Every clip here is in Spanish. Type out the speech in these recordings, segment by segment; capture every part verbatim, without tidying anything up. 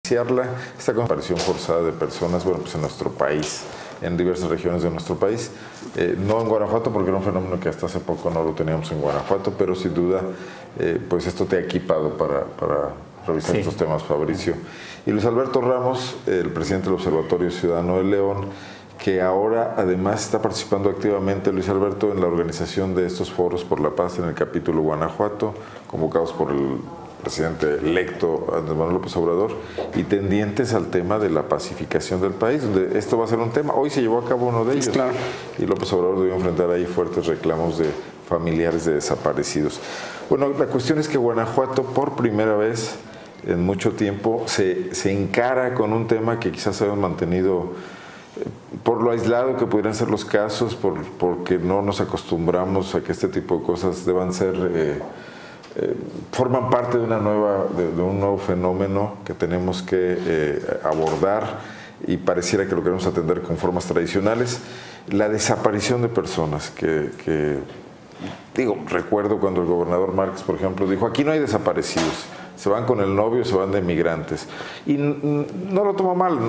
esta desaparición forzada de personas, bueno, pues en nuestro país, en diversas regiones de nuestro país, eh, no en Guanajuato, porque era un fenómeno que hasta hace poco no lo teníamos en Guanajuato, pero sin duda, eh, pues esto te ha equipado para, para revisar sí. estos temas, Fabricio. Y Luis Alberto Ramos, el presidente del Observatorio Ciudadano de León, que ahora además está participando activamente, Luis Alberto, en la organización de estos foros por la paz en el capítulo Guanajuato, convocados por el presidente electo Andrés Manuel López Obrador, y tendientes al tema de la pacificación del país, donde esto va a ser un tema. Hoy se llevó a cabo uno de ellos, claro. Y López Obrador debió enfrentar ahí fuertes reclamos de familiares de desaparecidos. Bueno, la cuestión es que Guanajuato, por primera vez en mucho tiempo, se, se encara con un tema que quizás habíamos mantenido eh, por lo aislado que pudieran ser los casos, por, porque no nos acostumbramos a que este tipo de cosas deban ser... Eh, Eh, forman parte de, una nueva, de, de un nuevo fenómeno que tenemos que eh, abordar, y pareciera que lo queremos atender con formas tradicionales, la desaparición de personas que, que digo, recuerdo cuando el gobernador Márquez, por ejemplo, dijo: aquí no hay desaparecidos, se van con el novio, se van de migrantes, y no lo tomo mal,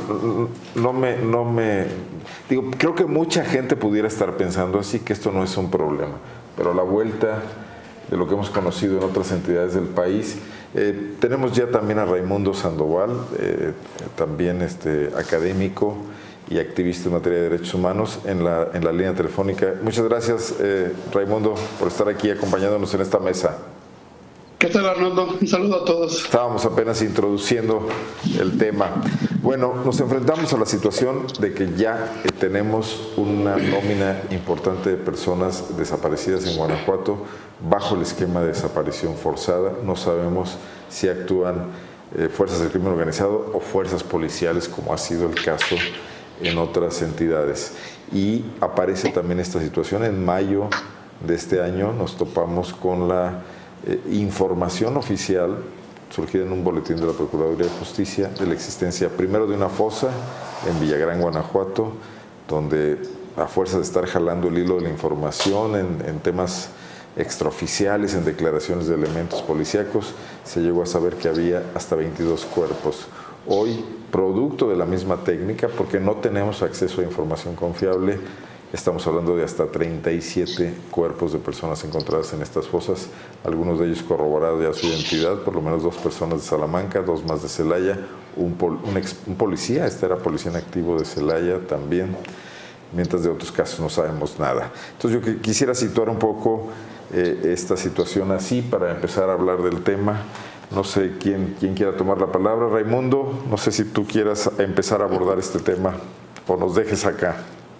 no me, no me digo, creo que mucha gente pudiera estar pensando así, que esto no es un problema, pero a la vuelta de lo que hemos conocido en otras entidades del país. Eh, tenemos ya también a Raimundo Sandoval, eh, también este, académico y activista en materia de derechos humanos, en la, en la línea telefónica. Muchas gracias, eh, Raimundo, por estar aquí acompañándonos en esta mesa. ¿Qué tal, Arnoldo? Un saludo a todos. Estábamos apenas introduciendo el tema. Bueno, nos enfrentamos a la situación de que ya tenemos una nómina importante de personas desaparecidas en Guanajuato bajo el esquema de desaparición forzada. No sabemos si actúan eh, fuerzas del crimen organizado o fuerzas policiales, como ha sido el caso en otras entidades. Y aparece también esta situación. En mayo de este año nos topamos con la Eh, información oficial surgida en un boletín de la Procuraduría de Justicia de la existencia primero de una fosa en Villagrán, Guanajuato, donde a fuerza de estar jalando el hilo de la información en, en temas extraoficiales, en declaraciones de elementos policíacos, se llegó a saber que había hasta veintidós cuerpos. Hoy, producto de la misma técnica, porque no tenemos acceso a información confiable, estamos hablando de hasta treinta y siete cuerpos de personas encontradas en estas fosas, algunos de ellos corroborados ya su identidad, por lo menos dos personas de Salamanca, dos más de Celaya, un, pol, un, ex, un policía, este era policía en activo de Celaya también, mientras de otros casos no sabemos nada. Entonces yo quisiera situar un poco eh, esta situación así para empezar a hablar del tema. No sé quién, quién quiera tomar la palabra. Raimundo, no sé si tú quieras empezar a abordar este tema o nos dejes acá.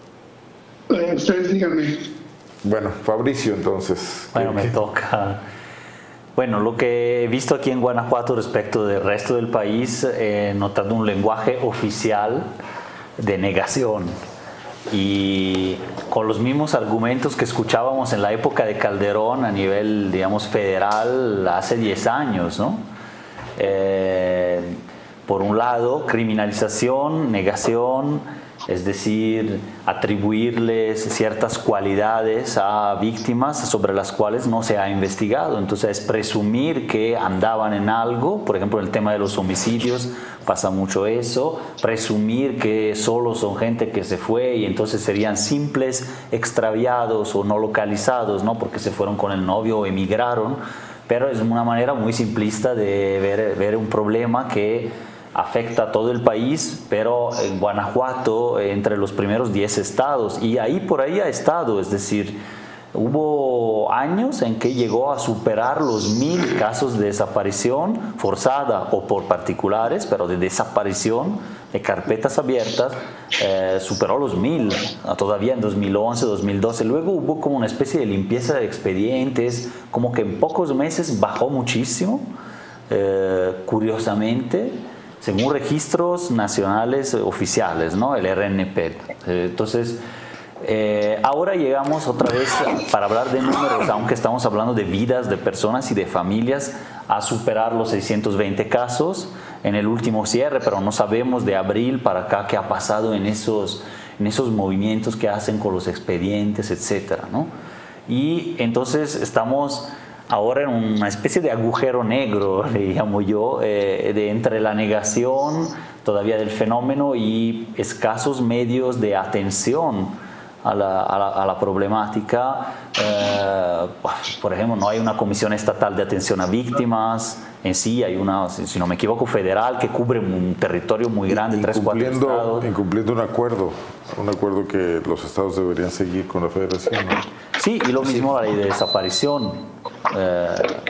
Eh, ustedes díganme. Bueno, Fabricio, entonces. Bueno, me toca. Bueno, lo que he visto aquí en Guanajuato respecto del resto del país, he notado un lenguaje oficial de negación. Y con los mismos argumentos que escuchábamos en la época de Calderón a nivel, digamos, federal hace diez años, ¿no? Eh, por un lado, criminalización, negación, es decir, atribuirles ciertas cualidades a víctimas sobre las cuales no se ha investigado. Entonces es presumir que andaban en algo, por ejemplo, en el tema de los homicidios pasa mucho eso, presumir que solo son gente que se fue y entonces serían simples extraviados o no localizados, ¿no? Porque se fueron con el novio o emigraron, pero es una manera muy simplista de ver, ver un problema que afecta a todo el país, pero en Guanajuato entre los primeros diez estados, y ahí por ahí ha estado, es decir, hubo años en que llegó a superar los mil casos de desaparición forzada o por particulares, pero de desaparición de carpetas abiertas, eh, superó los mil, todavía en dos mil once, dos mil doce, luego hubo como una especie de limpieza de expedientes, como que en pocos meses bajó muchísimo, eh, curiosamente, según registros nacionales oficiales, ¿no? El R N P. Entonces, eh, ahora llegamos otra vez para hablar de números, aunque estamos hablando de vidas de personas y de familias, a superar los seiscientos veinte casos en el último cierre, pero no sabemos de abril para acá qué ha pasado en esos, en esos movimientos que hacen con los expedientes, etcétera, ¿no? Y entonces estamos ahora en una especie de agujero negro, le llamo yo, eh, de entre la negación todavía del fenómeno y escasos medios de atención a la, a la, a la problemática. Eh, por ejemplo, no hay una comisión estatal de atención a víctimas. En sí hay una, si no me equivoco, federal que cubre un territorio muy grande, tres, cuatro estados. Incumpliendo un acuerdo, un acuerdo que los estados deberían seguir con la federación, ¿no? Sí, y lo mismo la ley de desaparición, eh,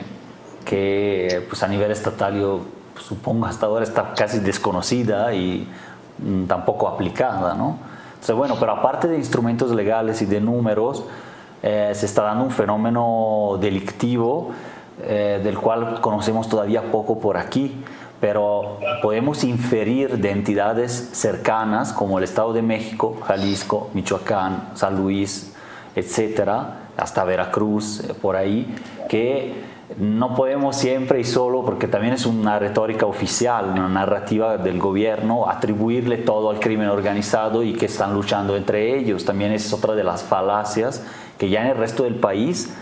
que pues a nivel estatal yo supongo hasta ahora está casi desconocida y mm, tampoco aplicada, ¿no? Entonces, bueno, pero aparte de instrumentos legales y de números, eh, se está dando un fenómeno delictivo eh, del cual conocemos todavía poco por aquí, pero podemos inferir de entidades cercanas como el Estado de México, Jalisco, Michoacán, San Luis, etcétera, hasta Veracruz, eh, por ahí, que no podemos siempre y solo, porque también es una retórica oficial, una narrativa del gobierno, atribuirle todo al crimen organizado y que están luchando entre ellos. También es otra de las falacias que ya en el resto del país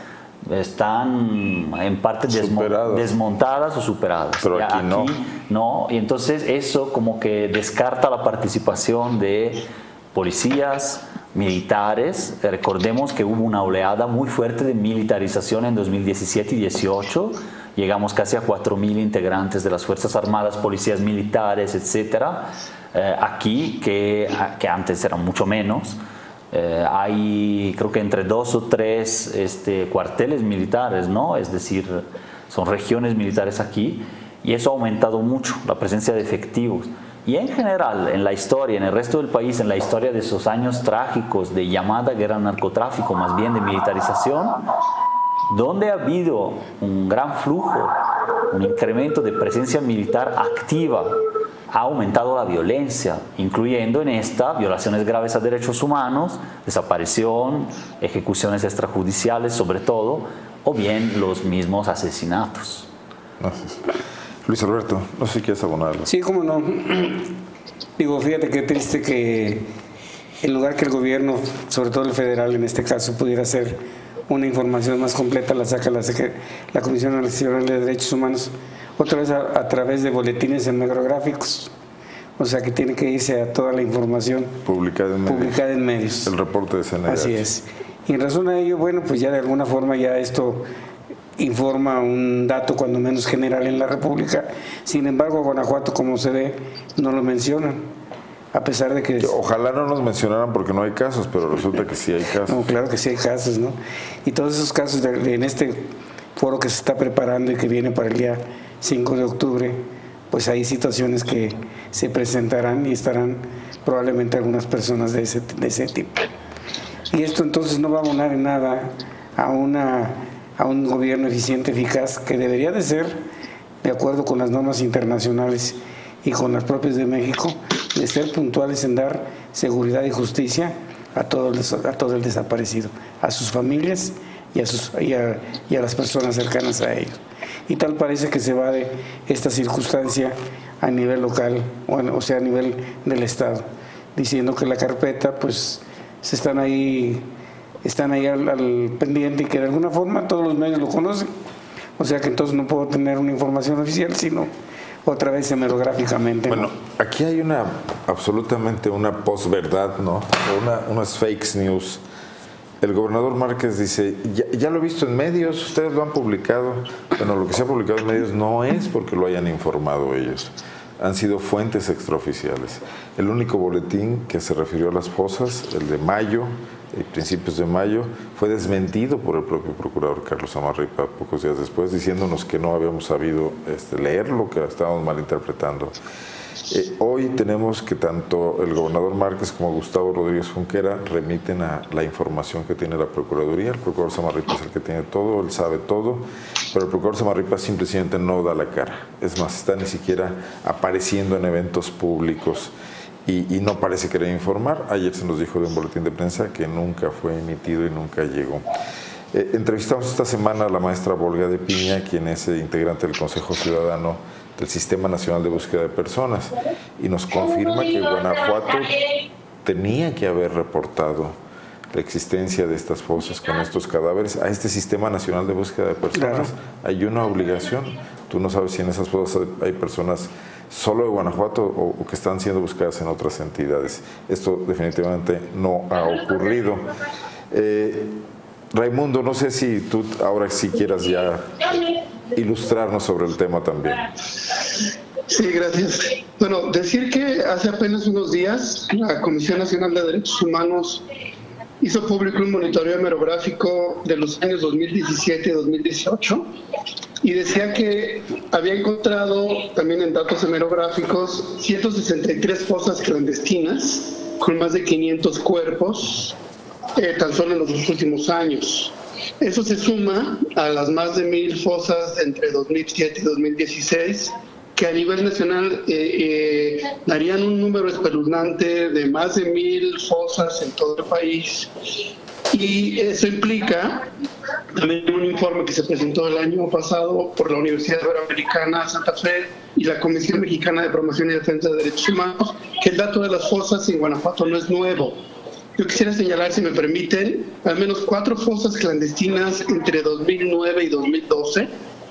están en parte desmo desmontadas o superadas. Pero aquí, aquí no. no. Y entonces eso como que descarta la participación de policías, militares. Recordemos que hubo una oleada muy fuerte de militarización en dos mil diecisiete y dieciocho. Llegamos casi a cuatro mil integrantes de las Fuerzas Armadas, policías militares, etcétera. Eh, aquí, que, que antes eran mucho menos. Eh, hay creo que entre dos o tres este, cuarteles militares, ¿no? Es decir, son regiones militares aquí, y eso ha aumentado mucho la presencia de efectivos. Y en general, en la historia, en el resto del país, en la historia de esos años trágicos de llamada guerra al narcotráfico, más bien de militarización, donde ha habido un gran flujo, un incremento de presencia militar activa, ha aumentado la violencia, incluyendo en esta violaciones graves a derechos humanos, desaparición, ejecuciones extrajudiciales sobre todo, o bien los mismos asesinatos. Gracias. Luis Alberto, no sé si quieres abonarlo. Sí, cómo no. Digo, fíjate qué triste que en lugar que el gobierno, sobre todo el federal en este caso, pudiera hacer una información más completa, la saca la, la Comisión Nacional de Derechos Humanos, otra vez a, a través de boletines etnográficos. O sea que tiene que irse a toda la información publicada en, publicada medios. en medios. El reporte de C N D H. Así es. Y en razón a ello, bueno, pues ya de alguna forma ya esto informa un dato cuando menos general en la República. Sin embargo, Guanajuato, como se ve, no lo mencionan, a pesar de que... Ojalá no nos mencionaran porque no hay casos, pero resulta que sí hay casos. No, claro que sí hay casos, ¿no? Y todos esos casos de, en este foro que se está preparando y que viene para el día cinco de octubre, pues hay situaciones que se presentarán y estarán probablemente algunas personas de ese, de ese tipo. Y esto entonces no va a abonar en nada a una... a un gobierno eficiente, eficaz, que debería de ser, de acuerdo con las normas internacionales y con las propias de México, de ser puntuales en dar seguridad y justicia a todo el, a todo el desaparecido, a sus familias y a, sus, y, a, y a las personas cercanas a ellos. Y tal parece que se va de esta circunstancia a nivel local, bueno, o sea, a nivel del Estado, diciendo que la carpeta, pues, se están ahí... están ahí al, al pendiente y que de alguna forma todos los medios lo conocen. O sea que entonces no puedo tener una información oficial, sino otra vez hemerográficamente. Bueno, ¿no? Aquí hay una, absolutamente una posverdad, ¿no? Una, unas fake news. El gobernador Márquez dice, ya, ya lo he visto en medios, ustedes lo han publicado. Bueno, lo que se ha publicado en medios no es porque lo hayan informado ellos. Han sido fuentes extraoficiales. El único boletín que se refirió a las fosas, el de mayo, principios de mayo, fue desmentido por el propio procurador Carlos Amarripa pocos días después, diciéndonos que no habíamos sabido este, leer lo que estábamos malinterpretando. Eh, hoy tenemos que tanto el gobernador Márquez como Gustavo Rodríguez Junquera remiten a la información que tiene la Procuraduría. El procurador Samarripa es el que tiene todo, él sabe todo, pero el procurador Samarripa simplemente no da la cara. Es más, está ni siquiera apareciendo en eventos públicos. Y, y no parece querer informar. Ayer se nos dijo de un boletín de prensa que nunca fue emitido y nunca llegó. Eh, entrevistamos esta semana a la maestra Volga de Piña, quien es integrante del Consejo Ciudadano del Sistema Nacional de Búsqueda de Personas, y nos confirma que Guanajuato tenía que haber reportado la existencia de estas fosas con estos cadáveres a este Sistema Nacional de Búsqueda de Personas. Claro. Hay una obligación. Tú no sabes si en esas fosas hay personas solo de Guanajuato o, o que están siendo buscadas en otras entidades. Esto definitivamente no ha ocurrido. Eh, Raimundo, no sé si tú ahora sí quieras ya ilustrarnos sobre el tema también. Sí, gracias. Bueno, decir que hace apenas unos días la Comisión Nacional de Derechos Humanos hizo público un monitoreo hemerográfico de los años dos mil diecisiete y dos mil dieciocho y decía que había encontrado también en datos hemerográficos ciento sesenta y tres fosas clandestinas con más de quinientos cuerpos eh, tan solo en los dos últimos años. Eso se suma a las más de mil fosas entre dos mil siete y dos mil dieciséis, que a nivel nacional eh, eh, darían un número espeluznante de más de mil fosas en todo el país. Y eso implica también un informe que se presentó el año pasado por la Universidad Iberoamericana Santa Fe y la Comisión Mexicana de Promoción y Defensa de Derechos Humanos, que el dato de las fosas en Guanajuato no es nuevo. Yo quisiera señalar, si me permiten, al menos cuatro fosas clandestinas entre dos mil nueve y dos mil doce,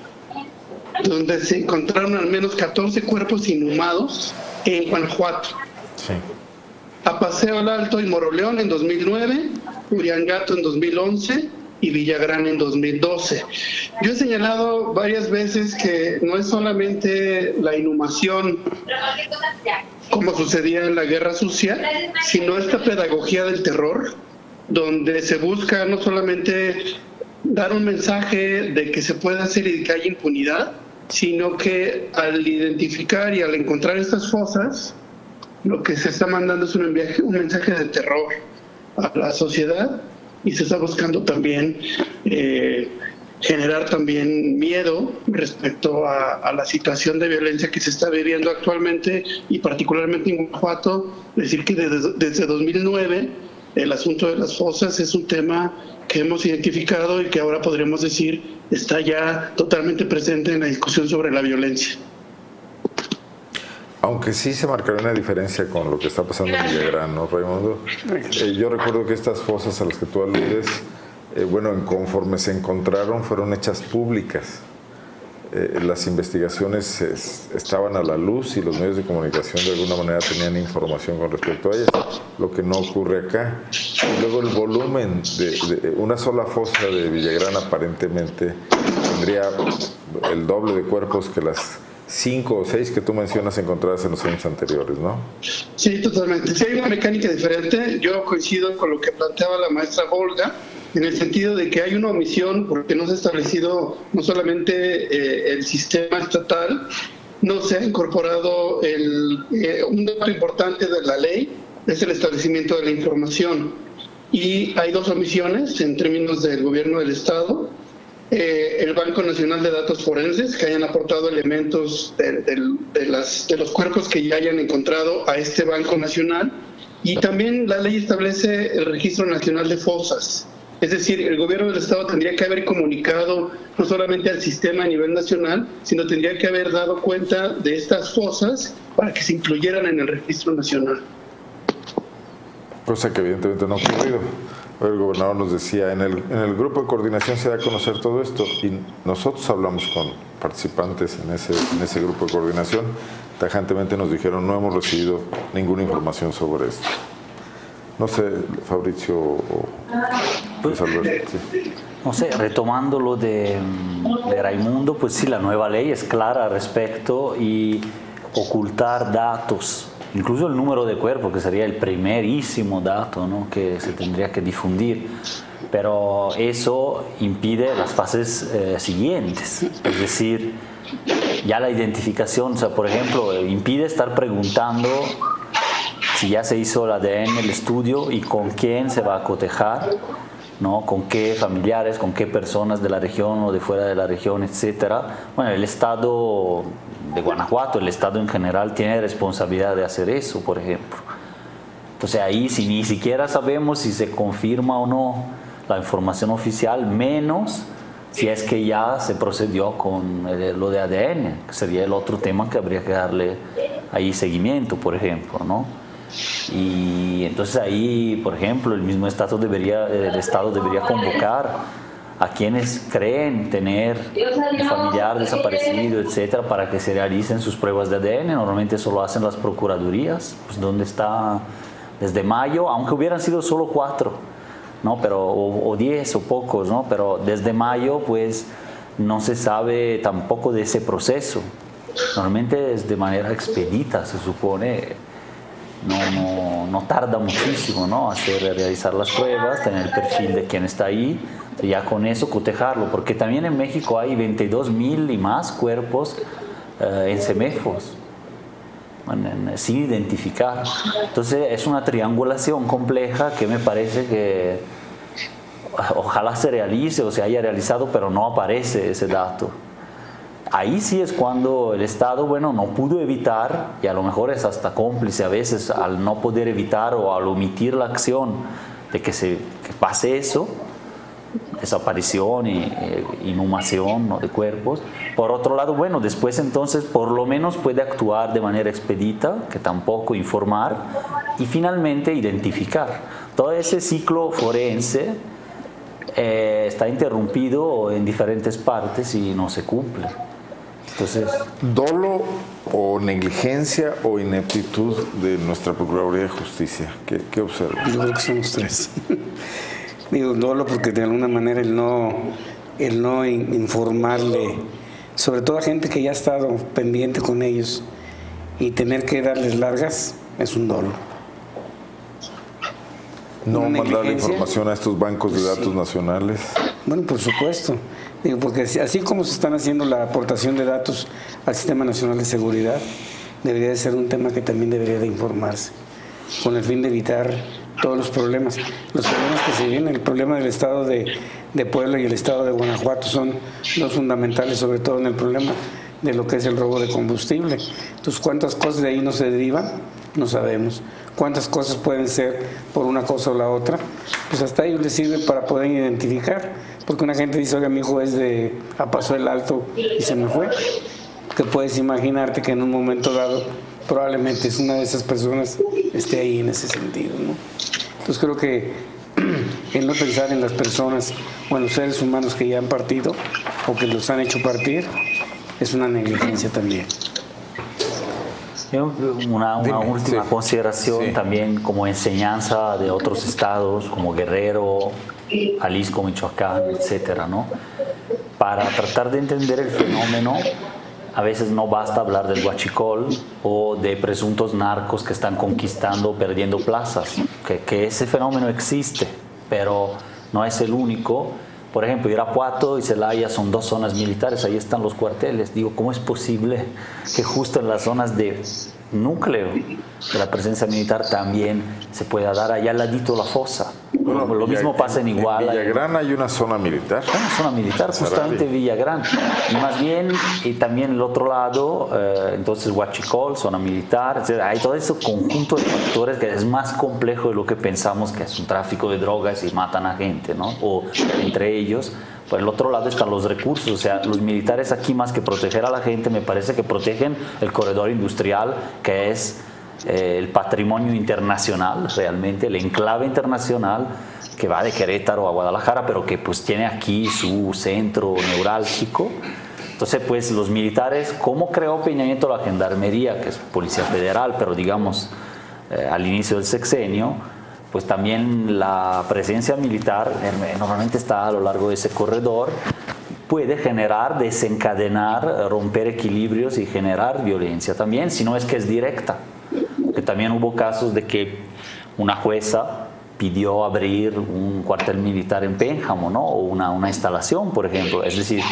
donde se encontraron al menos catorce cuerpos inhumados en Guanajuato. Sí. A Paseo el Alto y Moroleón en dos mil nueve, Uriangato en dos mil once y Villagrán en dos mil doce. Yo he señalado varias veces que no es solamente la inhumación como sucedía en la Guerra Sucia, sino esta pedagogía del terror, donde se busca no solamente dar un mensaje de que se puede hacer y de que hay impunidad, sino que al identificar y al encontrar estas fosas, lo que se está mandando es un, viaje, un mensaje de terror a la sociedad, y se está buscando también eh, generar también miedo respecto a, a la situación de violencia que se está viviendo actualmente, y particularmente en Guanajuato. Decir que desde, desde dos mil nueve el asunto de las fosas es un tema que hemos identificado y que ahora podremos decir está ya totalmente presente en la discusión sobre la violencia. Aunque sí se marcará una diferencia con lo que está pasando en Villagrán, ¿no, Raimundo? Eh, yo recuerdo que estas fosas a las que tú aludes, eh, bueno, conforme se encontraron, fueron hechas públicas. Eh, las investigaciones eh, estaban a la luz y los medios de comunicación de alguna manera tenían información con respecto a ellas, lo que no ocurre acá. Y luego el volumen de, de una sola fosa de Villagrán aparentemente tendría el doble de cuerpos que las cinco o seis que tú mencionas encontradas en los años anteriores, ¿no? Sí, totalmente. Sí, hay una mecánica diferente. Yo coincido con lo que planteaba la maestra Olga, en el sentido de que hay una omisión porque no se ha establecido no solamente eh, el sistema estatal, no se ha incorporado el, eh, un dato importante de la ley, es el establecimiento de la información. Y hay dos omisiones en términos del gobierno del Estado. Eh, el Banco Nacional de Datos Forenses, que hayan aportado elementos de, de, de, las, de los cuerpos que ya hayan encontrado a este Banco Nacional, y también la ley establece el Registro Nacional de Fosas. Es decir, el gobierno del Estado tendría que haber comunicado no solamente al sistema a nivel nacional, sino tendría que haber dado cuenta de estas fosas para que se incluyeran en el Registro Nacional. Cosa que evidentemente no ha ocurrido. El gobernador nos decía, en el, en el grupo de coordinación se da a conocer todo esto, y nosotros hablamos con participantes en ese, en ese grupo de coordinación, tajantemente nos dijeron no hemos recibido ninguna información sobre esto. No sé, Fabricio o Luis Alberto. Sí. No sé, retomando lo de, de Raimundo, pues sí, la nueva ley es clara al respecto, y ocultar datos, incluso el número de cuerpos, que sería el primerísimo dato, ¿no?, que se tendría que difundir, pero eso impide las fases eh, siguientes, es decir, ya la identificación, o sea, por ejemplo, impide estar preguntando si ya se hizo el A D N, el estudio, y con quién se va a cotejar, ¿no?, con qué familiares, con qué personas de la región o de fuera de la región, etcétera. Bueno, el Estado de Guanajuato, el Estado en general, tiene responsabilidad de hacer eso, por ejemplo. Entonces ahí, si ni siquiera sabemos si se confirma o no la información oficial, menos si es que ya se procedió con lo de A D N, que sería el otro tema que habría que darle ahí seguimiento, por ejemplo, ¿no? Y entonces ahí, por ejemplo, el mismo Estado debería, el Estado debería convocar a quienes creen tener un familiar desaparecido, etcétera, para que se realicen sus pruebas de A D N. Normalmente eso lo hacen las procuradurías, pues donde está desde mayo, aunque hubieran sido solo cuatro, ¿no? Pero, o, o diez o pocos, ¿no? Pero desde mayo, pues no se sabe tampoco de ese proceso. Normalmente es de manera expedita, se supone. No, no, no tarda muchísimo, ¿no? Hacer, realizar las pruebas, tener el perfil de quien está ahí, ya con eso cotejarlo, porque también en México hay veintidós mil y más cuerpos eh, en semefos, en, en, sin identificar. Entonces es una triangulación compleja que me parece que ojalá se realice o se haya realizado, pero no aparece ese dato. Ahí sí es cuando el Estado, bueno, no pudo evitar, y a lo mejor es hasta cómplice a veces al no poder evitar o al omitir la acción de que, se, que pase eso, desaparición y eh, inhumación, ¿no?, de cuerpos. Por otro lado, bueno, después entonces por lo menos puede actuar de manera expedita, que tampoco informar, y finalmente identificar. Todo ese ciclo forense eh, está interrumpido en diferentes partes y no se cumple. Entonces, ¿dolo o negligencia o ineptitud de nuestra Procuraduría de Justicia? ¿Qué, qué observa? Yo creo que somos tres. Digo dolo porque de alguna manera el no, el no informarle, sobre todo a gente que ya ha estado pendiente con ellos, y tener que darles largas, es un dolo. No mandarle información a estos bancos de datos sí. nacionales. Bueno, por supuesto. Digo, porque así como se están haciendo la aportación de datos al Sistema Nacional de Seguridad, debería de ser un tema que también debería de informarse, con el fin de evitar todos los problemas. Los problemas que se vienen, el problema del Estado de, de Puebla y el Estado de Guanajuato son los fundamentales, sobre todo en el problema de lo que es el robo de combustible. Entonces, ¿cuántas cosas de ahí no se derivan? No sabemos. ¿Cuántas cosas pueden ser por una cosa o la otra? Pues hasta ellos les sirve para poder identificar, porque una gente dice, oiga, mi hijo es de, pasó el alto y se me fue. Que puedes imaginarte que en un momento dado probablemente es una de esas personas esté ahí en ese sentido, ¿no? Entonces creo que el no pensar en las personas o en los seres humanos que ya han partido o que los han hecho partir es una negligencia también. Una, una Dime, última sí. consideración sí. también como enseñanza de otros estados como Guerrero, Jalisco, Michoacán, etcétera, ¿no? Para tratar de entender el fenómeno, a veces no basta hablar del huachicol o de presuntos narcos que están conquistando o perdiendo plazas, que, que ese fenómeno existe, pero no es el único. Por ejemplo, Irapuato y Celaya son dos zonas militares, ahí están los cuarteles. Digo, ¿cómo es posible que justo en las zonas de núcleo de la presencia militar también se pueda dar allá al ladito la fosa? Bueno, lo Villa, mismo pasa en Iguala. En Villagrán hay una zona militar. Hay una zona militar, justamente Villagrán. Y más bien, y también el otro lado, eh, entonces Huachicol, zona militar, etcétera. Hay todo ese conjunto de factores que es más complejo de lo que pensamos, que es un tráfico de drogas y matan a gente, ¿no? O entre ellos. Por el otro lado están los recursos, o sea, los militares aquí más que proteger a la gente, me parece que protegen el corredor industrial, que es eh, el patrimonio internacional, realmente, el enclave internacional que va de Querétaro a Guadalajara, pero que pues tiene aquí su centro neurálgico. Entonces, pues los militares, ¿cómo creó Peña Nieto la Gendarmería, que es Policía Federal, pero digamos eh, al inicio del sexenio? Pues también la presencia militar eh, normalmente está a lo largo de ese corredor, puede generar, desencadenar, romper equilibrios y generar violencia también, si no es que es directa. Que también hubo casos de que una jueza pidió abrir un cuartel militar en Pénjamo, ¿no? O una, una instalación, por ejemplo. Es decir,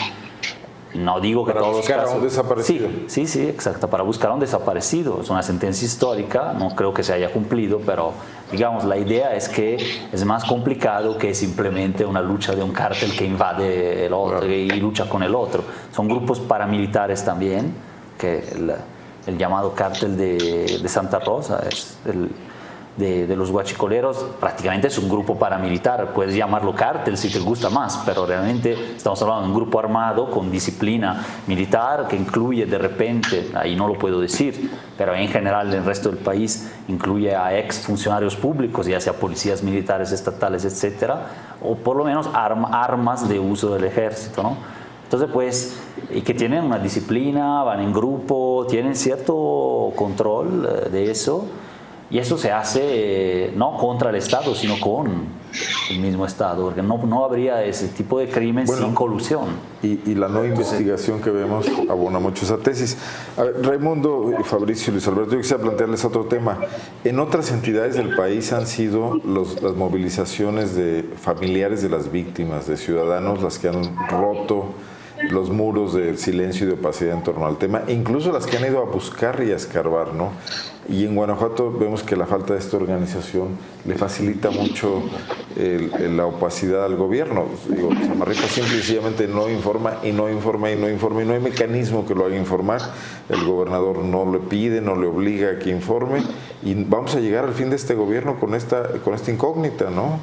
no digo que para todos los buscar casos... a un desaparecido. Sí, sí, sí, exacto, para buscar a un desaparecido. Es una sentencia histórica, no creo que se haya cumplido, pero digamos, la idea es que es más complicado que simplemente una lucha de un cártel que invade el otro claro. y lucha con el otro. Son grupos paramilitares también, que el, el llamado cártel de, de Santa Rosa es el, de, de los guachicoleros prácticamente es un grupo paramilitar, puedes llamarlo cártel si te gusta más, pero realmente estamos hablando de un grupo armado con disciplina militar que incluye de repente, ahí no lo puedo decir, pero en general en el resto del país incluye a ex funcionarios públicos, ya sea policías militares, estatales, etcétera, o por lo menos arma, armas de uso del ejército, ¿no? Entonces, pues, y que tienen una disciplina, van en grupo, tienen cierto control eh, de eso, y eso se hace eh, no contra el Estado, sino con el mismo Estado, porque no, no habría ese tipo de crimen bueno, sin colusión. Y, y la no investigación que vemos abona mucho esa tesis. A ver, Raimundo, Fabricio, Luis Alberto, yo quisiera plantearles otro tema. En otras entidades del país han sido los, las movilizaciones de familiares de las víctimas, de ciudadanos, las que han roto los muros de silencio y de opacidad en torno al tema, e incluso las que han ido a buscar y a escarbar, ¿no? Y en Guanajuato vemos que la falta de esta organización le facilita mucho el, el, la opacidad al gobierno. Digo, Samarripa simple y sencillamente no informa y no informa y no informa y no hay mecanismo que lo haga informar. El gobernador no le pide, no le obliga a que informe y vamos a llegar al fin de este gobierno con esta, con esta incógnita, ¿no?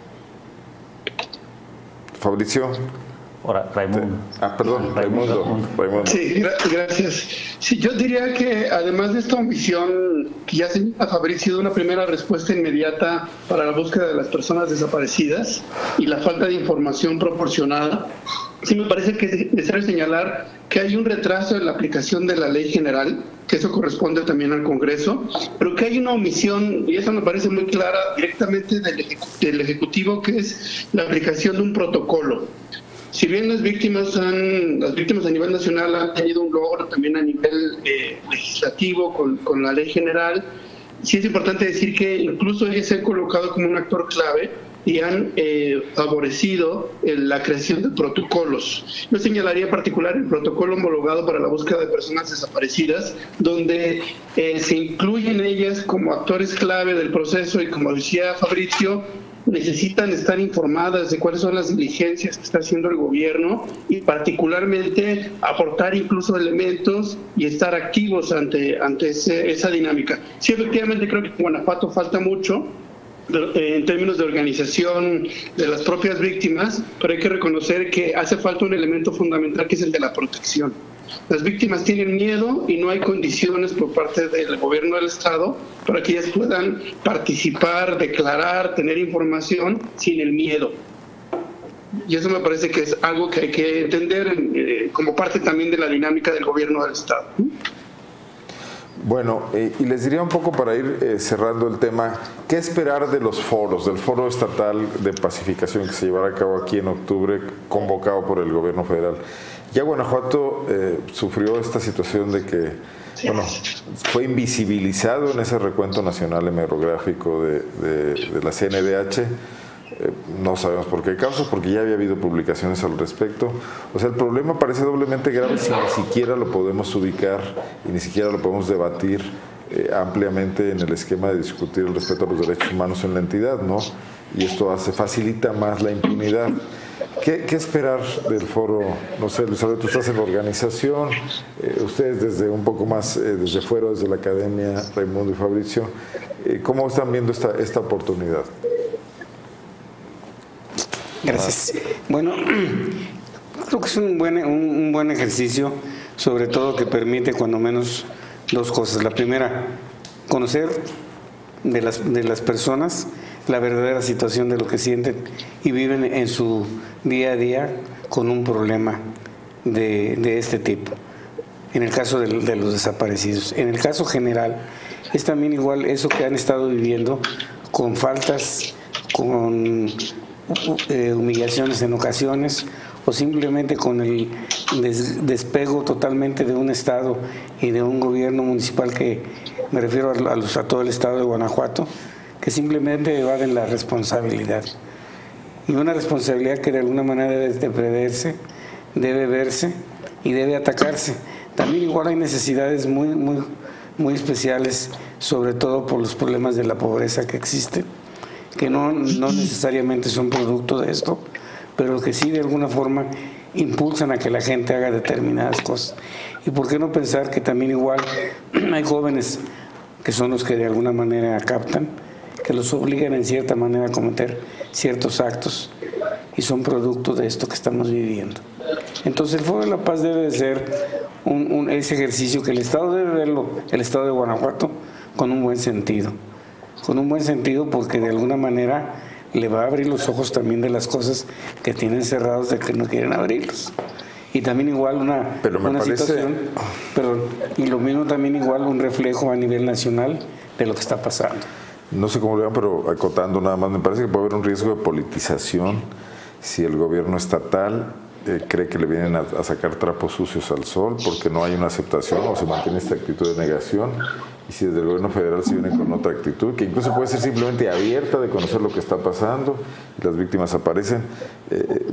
Fabricio. Ahora, Raimundo. Ah, perdón, Raimundo. Raimundo. Sí, gra gracias. Sí, yo diría que además de esta omisión que ya señala Fabricio, de una primera respuesta inmediata para la búsqueda de las personas desaparecidas y la falta de información proporcionada, sí me parece que es necesario señalar que hay un retraso en la aplicación de la ley general, que eso corresponde también al Congreso, pero que hay una omisión, y eso me parece muy clara, directamente del, ejecu del Ejecutivo, que es la aplicación de un protocolo. Si bien las víctimas han, las víctimas a nivel nacional han tenido un logro también a nivel eh, legislativo con, con la ley general, sí es importante decir que incluso ellos se han colocado como un actor clave y han eh, favorecido eh, la creación de protocolos. Yo señalaría en particular el protocolo homologado para la búsqueda de personas desaparecidas, donde eh, se incluyen ellas como actores clave del proceso y, como decía Fabricio, necesitan estar informadas de cuáles son las diligencias que está haciendo el gobierno y particularmente aportar incluso elementos y estar activos ante, ante ese, esa dinámica. Sí, efectivamente creo que en Guanajuato falta mucho en términos de organización de las propias víctimas, pero hay que reconocer que hace falta un elemento fundamental que es el de la protección. Las víctimas tienen miedo y no hay condiciones por parte del gobierno del Estado para que ellas puedan participar, declarar, tener información sin el miedo. Y eso me parece que es algo que hay que entender eh, como parte también de la dinámica del gobierno del Estado. Bueno, eh, y les diría un poco para ir eh, cerrando el tema, ¿qué esperar de los foros, del foro estatal de pacificación que se llevará a cabo aquí en octubre, convocado por el gobierno federal? Ya Guanajuato eh, sufrió esta situación de que, bueno, fue invisibilizado en ese recuento nacional hemerográfico de, de, de la C N D H. Eh, no sabemos por qué causas, porque ya había habido publicaciones al respecto. O sea, el problema parece doblemente grave si ni siquiera lo podemos ubicar y ni siquiera lo podemos debatir eh, ampliamente en el esquema de discutir el respeto a los derechos humanos en la entidad, ¿no? Y esto hace, facilita más la impunidad. ¿Qué, ¿Qué esperar del foro? No sé, Luis Alberto, tú estás en la organización, eh, ustedes desde un poco más, eh, desde fuera, desde la academia, Raimundo y Fabricio, eh, ¿cómo están viendo esta, esta oportunidad? Gracias. Bueno, creo que es un buen, un, un buen ejercicio, sobre todo que permite cuando menos dos cosas. La primera, conocer de las, de las personas la verdadera situación de lo que sienten y viven en su día a día con un problema de, de este tipo. En el caso de, de los desaparecidos. En el caso general, es también igual eso que han estado viviendo con faltas, con eh, humillaciones en ocasiones, o simplemente con el des, despego totalmente de un Estado y de un gobierno municipal, que me refiero a, a, los, a todo el Estado de Guanajuato, que simplemente evaden la responsabilidad. Y una responsabilidad que de alguna manera debe preverse, debe verse y debe atacarse. También igual hay necesidades muy, muy, muy especiales, sobre todo por los problemas de la pobreza que existen, que no, no necesariamente son producto de esto, pero que sí de alguna forma impulsan a que la gente haga determinadas cosas. Y por qué no pensar que también igual hay jóvenes que son los que de alguna manera captan que los obligan en cierta manera a cometer ciertos actos y son producto de esto que estamos viviendo. Entonces el Foro de la Paz debe de ser un, un, ese ejercicio que el Estado debe verlo, el Estado de Guanajuato, con un buen sentido. Con un buen sentido porque de alguna manera le va a abrir los ojos también de las cosas que tienen cerrados de que no quieren abrirlos. Y también igual una, Pero me una parece... situación, perdón, y lo mismo también igual un reflejo a nivel nacional de lo que está pasando. No sé cómo le llaman, pero acotando nada más, me parece que puede haber un riesgo de politización si el gobierno estatal eh, cree que le vienen a, a sacar trapos sucios al sol porque no hay una aceptación o se mantiene esta actitud de negación, y si desde el gobierno federal se viene con otra actitud, que incluso puede ser simplemente abierta de conocer lo que está pasando y las víctimas aparecen. Eh,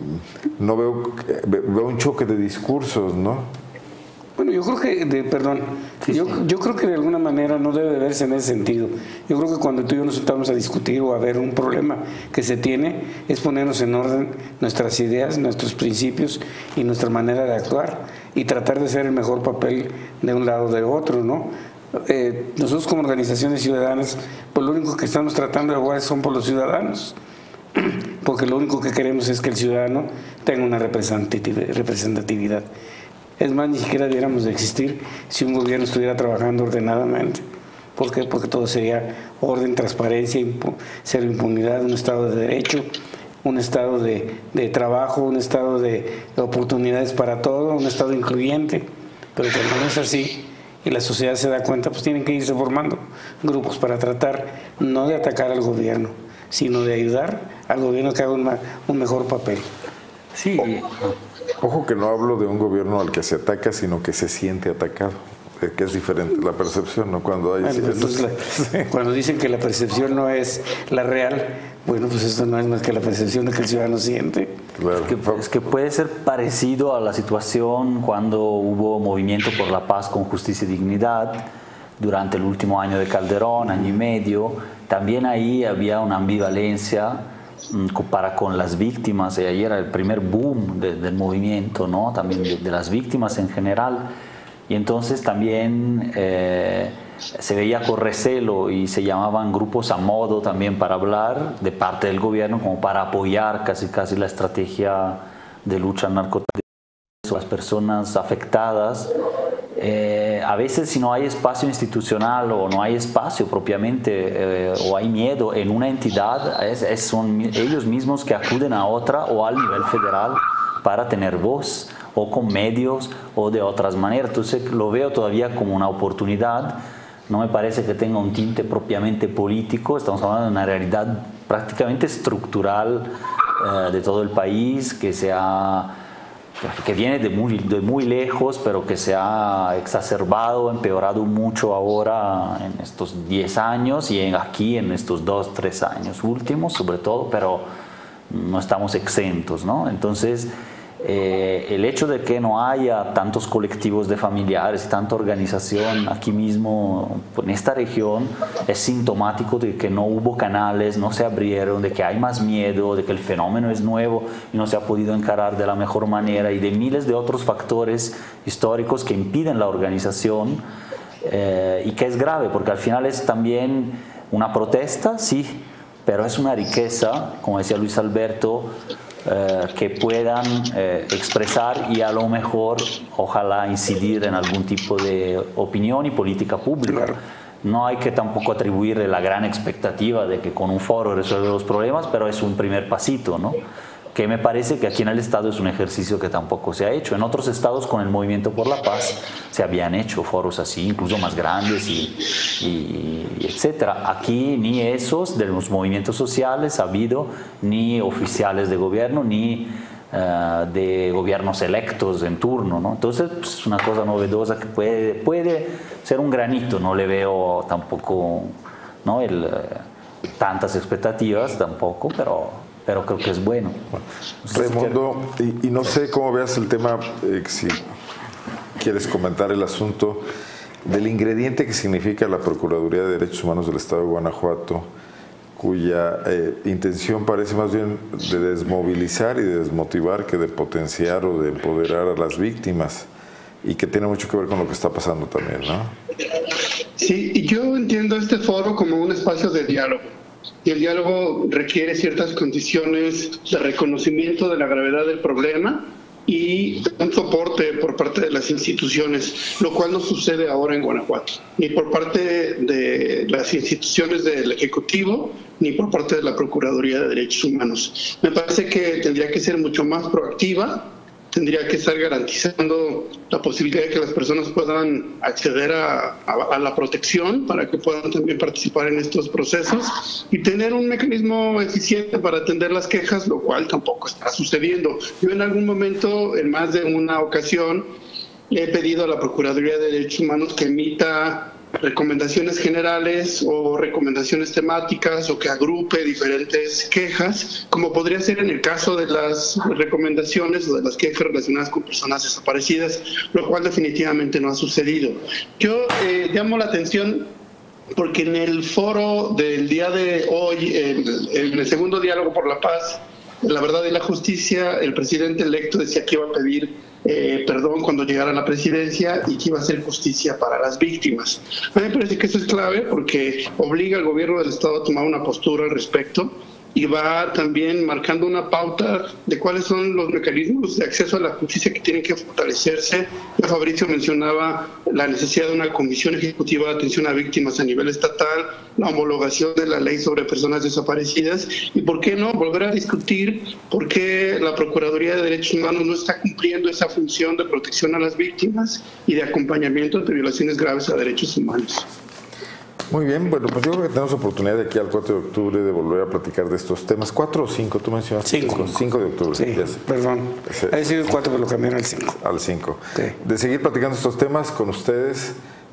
no veo, veo un choque de discursos, ¿no? Bueno, yo creo que, de, perdón, Sí, yo, sí. yo creo que de alguna manera no debe de verse en ese sentido. Yo creo que cuando tú y yo nos sentamos a discutir o a ver un problema que se tiene, es ponernos en orden nuestras ideas, nuestros principios y nuestra manera de actuar y tratar de hacer el mejor papel de un lado o de otro, ¿no? Eh, nosotros como organizaciones ciudadanas, pues lo único que estamos tratando de jugar son por los ciudadanos, porque lo único que queremos es que el ciudadano tenga una representatividad. Es más, ni siquiera debiéramos de existir si un gobierno estuviera trabajando ordenadamente. ¿Por qué? Porque todo sería orden, transparencia, impu- cero impunidad, un Estado de derecho, un Estado de, de trabajo, un Estado de oportunidades para todo, un Estado incluyente. Pero cuando no es así y la sociedad se da cuenta, pues tienen que irse formando grupos para tratar no de atacar al gobierno, sino de ayudar al gobierno que haga una, un mejor papel. Sí, Ojo que no hablo de un gobierno al que se ataca, sino que se siente atacado, eh, que es diferente la percepción, ¿no? Cuando hay... Bueno, pues, entonces, la- cuando dicen que la percepción no es la real, bueno, pues esto no es más que la percepción de que el ciudadano siente. Claro. que, es que puede ser parecido a la situación cuando hubo movimiento por la paz con justicia y dignidad durante el último año de Calderón, año y medio. También ahí había una ambivalencia mm, co- para con las víctimas, y ahí era el primer boom de- del movimiento, ¿no? También de, de las víctimas en general. Y entonces también eh, se veía con recelo y se llamaban grupos a modo también para hablar de parte del gobierno, como para apoyar casi casi la estrategia de lucha al narcotráfico a las personas afectadas. Eh, a veces si no hay espacio institucional o no hay espacio propiamente eh, o hay miedo en una entidad, es, es, son ellos mismos que acuden a otra o al nivel federal para tener voz, o con medios o de otras maneras. Entonces lo veo todavía como una oportunidad. No me parece que tenga un tinte propiamente político, estamos hablando de una realidad prácticamente estructural eh, de todo el país, que se ha que viene de muy, de muy lejos, pero que se ha exacerbado, empeorado mucho ahora en estos diez años y en, aquí en estos dos, tres años últimos, sobre todo, pero no estamos exentos, ¿no? Entonces, eh, el hecho de que no haya tantos colectivos de familiares y tanta organización aquí mismo en esta región es sintomático de que no hubo canales, no se abrieron, de que hay más miedo, de que el fenómeno es nuevo y no se ha podido encarar de la mejor manera, y de miles de otros factores históricos que impiden la organización, eh, y que es grave porque al final es también una protesta, sí, pero es una riqueza, como decía Luis Alberto, eh, que puedan eh, expresar y a lo mejor, ojalá, incidir en algún tipo de opinión y política pública. Claro. No hay que tampoco atribuirle la gran expectativa de que con un foro resuelve los problemas, pero es un primer pasito, ¿no? Que me parece que aquí en el Estado es un ejercicio que tampoco se ha hecho. En otros estados con el Movimiento por la Paz se habían hecho foros así, incluso más grandes, y, y etcétera. Aquí ni esos de los movimientos sociales ha habido, ni oficiales de gobierno, ni uh, de gobiernos electos en turno, ¿no? Entonces pues, es una cosa novedosa que puede, puede ser un granito. No le veo tampoco, ¿no? el, uh, tantas expectativas tampoco, pero... pero creo que es bueno. No sé Raimundo, si y, y no sé cómo veas el tema, eh, si quieres comentar el asunto del ingrediente que significa la Procuraduría de Derechos Humanos del Estado de Guanajuato, cuya eh, intención parece más bien de desmovilizar y de desmotivar que de potenciar o de empoderar a las víctimas, y que tiene mucho que ver con lo que está pasando también, ¿no? Sí, y yo entiendo este foro como un espacio de diálogo. Y el diálogo requiere ciertas condiciones de reconocimiento de la gravedad del problema y un soporte por parte de las instituciones, lo cual no sucede ahora en Guanajuato, ni por parte de las instituciones del Ejecutivo, ni por parte de la Procuraduría de Derechos Humanos. Me parece que tendría que ser mucho más proactiva, tendría que estar garantizando la posibilidad de que las personas puedan acceder a, a, a la protección para que puedan también participar en estos procesos y tener un mecanismo eficiente para atender las quejas, lo cual tampoco está sucediendo. Yo en algún momento, en más de una ocasión, le he pedido a la Procuraduría de Derechos Humanos que emita recomendaciones generales o recomendaciones temáticas o que agrupe diferentes quejas, como podría ser en el caso de las recomendaciones o de las quejas relacionadas con personas desaparecidas, lo cual definitivamente no ha sucedido. Yo eh, llamo la atención porque en el foro del día de hoy, en, en el segundo diálogo por la paz, la verdad y la justicia, el presidente electo decía que iba a pedir Eh, perdón cuando llegara a la presidencia y que iba a hacer justicia para las víctimas. A mí me parece que eso es clave porque obliga al gobierno del Estado a tomar una postura al respecto y va también marcando una pauta de cuáles son los mecanismos de acceso a la justicia que tienen que fortalecerse. Ya Fabricio mencionaba la necesidad de una comisión ejecutiva de atención a víctimas a nivel estatal, la homologación de la ley sobre personas desaparecidas y, ¿por qué no?, volver a discutir por qué la Procuraduría de Derechos Humanos no está cumpliendo esa función de protección a las víctimas y de acompañamiento ante violaciones graves a derechos humanos. Muy bien, bueno, pues yo creo que tenemos oportunidad de aquí al cuatro de octubre de volver a platicar de estos temas. ¿cuatro o cinco? Tú mencionaste. cinco. cinco de octubre. Sí, yes. perdón. Sí. Ha sido el cuatro, pero lo cambiaron al cinco. Al cinco. Sí. De seguir platicando estos temas con ustedes,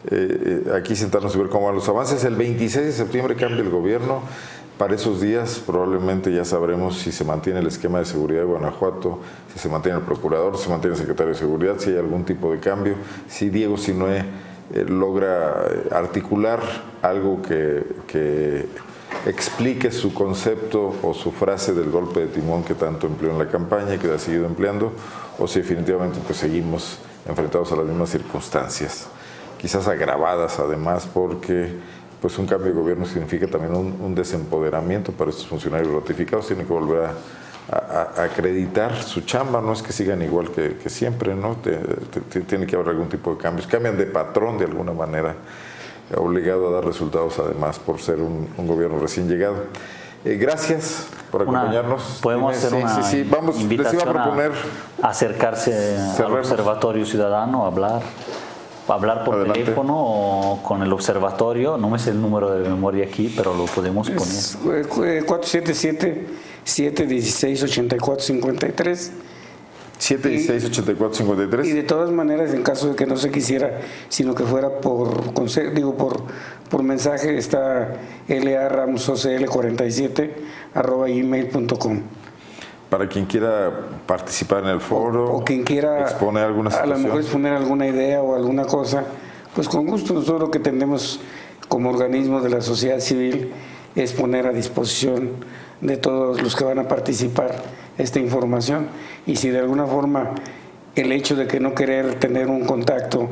eh, aquí sentarnos y ver cómo van los avances. El veintiséis de septiembre cambia el gobierno. Para esos días probablemente ya sabremos si se mantiene el esquema de seguridad de Guanajuato, si se mantiene el procurador, si se mantiene el secretario de seguridad, si hay algún tipo de cambio, si Diego Sinue eh, logra articular algo que, que explique su concepto o su frase del golpe de timón que tanto empleó en la campaña y que ha seguido empleando, o si definitivamente pues seguimos enfrentados a las mismas circunstancias, quizás agravadas además porque pues un cambio de gobierno significa también un, un desempoderamiento para estos funcionarios ratificados. Tienen que volver a, a, a acreditar su chamba, no es que sigan igual que, que siempre, ¿no? Te, te, tiene que haber algún tipo de cambios, cambian de patrón de alguna manera, obligado a dar resultados además por ser un, un gobierno recién llegado. Eh, gracias por acompañarnos. Una, podemos Dime, hacer sí, una sí, sí. Vamos, invitación les iba a proponer a acercarse al Observatorio Ciudadano, a hablar. hablar por Adelante. teléfono o con el observatorio, no me sé el número de memoria aquí, pero lo podemos poner. Es cuatro siete siete, siete uno seis, ocho cuatro cinco tres. siete uno seis, ocho cuatro cinco tres. Y de todas maneras, en caso de que no se quisiera, sino que fuera por digo por por mensaje, está l a ramos o c l cuarenta y siete arroba gmail punto com. Para quien quiera participar en el foro o, o quien quiera exponer alguna situación. A lo mejor exponer alguna idea o alguna cosa, pues con gusto. Nosotros lo que tenemos como organismo de la sociedad civil es poner a disposición de todos los que van a participar esta información, y si de alguna forma el hecho de que no querer tener un contacto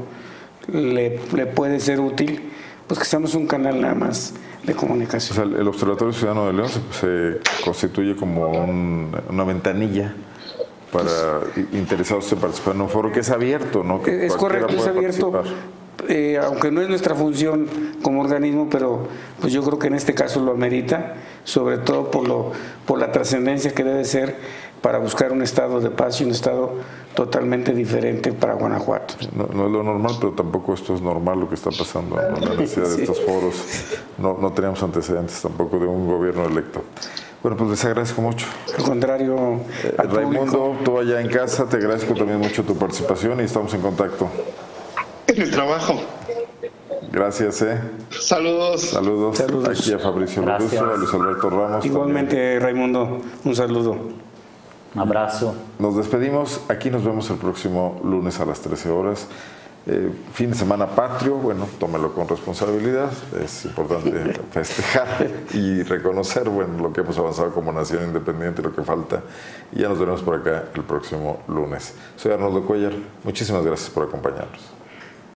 le, le puede ser útil, pues que seamos un canal nada más de comunicación. O sea, el Observatorio Ciudadano de León se, se constituye como un, una ventanilla para pues, interesados en participar en un foro que es abierto, ¿no? Que es correcto, es abierto, eh, aunque no es nuestra función como organismo, pero pues yo creo que en este caso lo amerita, sobre todo por, lo, por la trascendencia que debe ser para buscar un estado de paz y un estado totalmente diferente para Guanajuato. No, no es lo normal, pero tampoco esto es normal lo que está pasando, ¿no? La necesidad sí. de estos foros. No, no teníamos antecedentes tampoco de un gobierno electo. Bueno, pues les agradezco mucho. Al contrario, eh, Raimundo, tú allá en casa, te agradezco también mucho tu participación y estamos en contacto. En el trabajo. Gracias, eh. Saludos. Saludos. Saludos. Aquí a Fabricio Loruso, a Luis Alberto Ramos. Igualmente, también. Raimundo, un saludo. Un abrazo. Nos despedimos. Aquí nos vemos el próximo lunes a las trece horas. Eh, fin de semana patrio, bueno, tómelo con responsabilidad. Es importante festejar y reconocer, bueno, lo que hemos avanzado como nación independiente y lo que falta. Y ya nos veremos por acá el próximo lunes. Soy Arnoldo Cuellar. Muchísimas gracias por acompañarnos.